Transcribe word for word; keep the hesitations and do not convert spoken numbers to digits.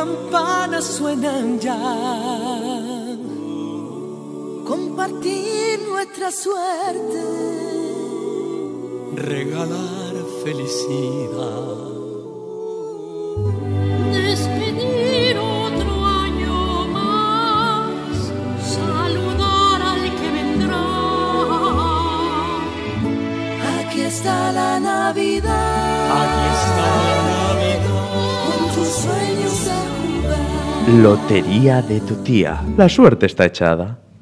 campanas suenan ya. Compartir nuestra suerte, regalar felicidad, despedir otro año más, saludar al que vendrá. Aquí está la Navidad, aquí está la Navidad, con tus sueños a jugar. Lotería de tu tía. La suerte está echada.